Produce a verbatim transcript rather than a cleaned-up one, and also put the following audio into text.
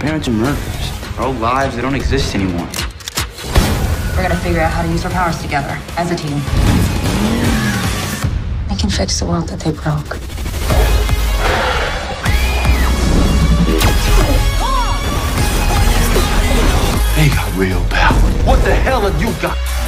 parents are murderers. Our old lives, they don't exist anymore. We're gonna figure out how to use our powers together, as a team. We can fix the world that they broke. They got real power. What the hell have you got?